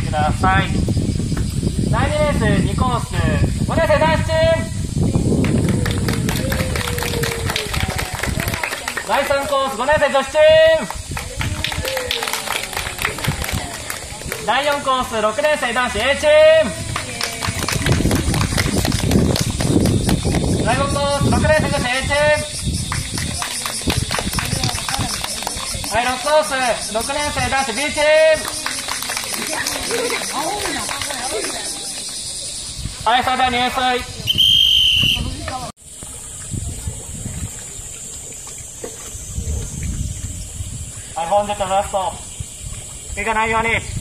ください。第2レース2コース5年生男子チーム。第3コース5年生女子チーム。第4コース6年生男子 A チーム。第5コース6年生女子 A チーム。はい、6コース6年生男子 B チーム。はい、それでは入水。はい、本日のラスト怪我ないように。